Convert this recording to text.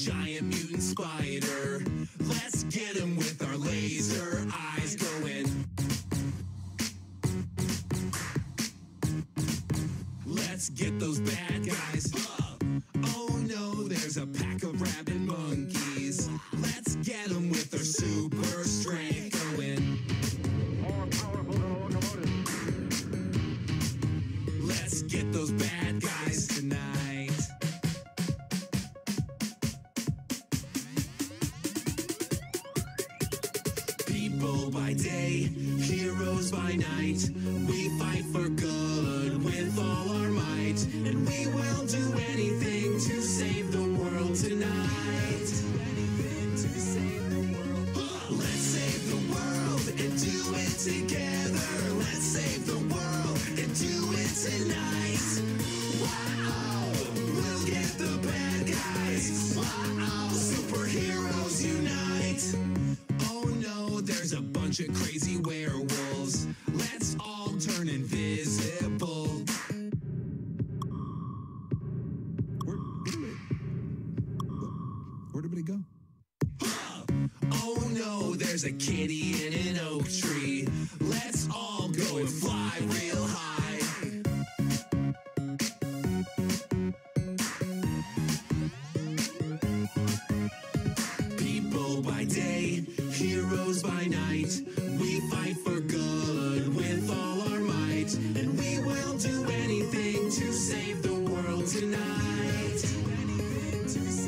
giant mutant spider. Let's get him with our laser eyes going. Let's get those bad guys. Oh no, there's a pack of rabid monkeys. Let's get them with our super strength going. More powerful than a locomotive. Let's get those bad guys tonight. People by day, heroes by night. We fight for good with all our might, and we will do anything to save the world tonight. Let's save the world and do it together. Let's save the world and do it tonight. Wow, we'll get the bad guys. Wow, superheroes unite. Oh no, there's a bunch of crazy werewolves. Let's all turn invisible. Where'd everybody go? Oh no, there's a kitty in an oak tree. Let's all go and fly real high. People by day, heroes by night. We fight for good with all our might, and we will do anything to save the world tonight.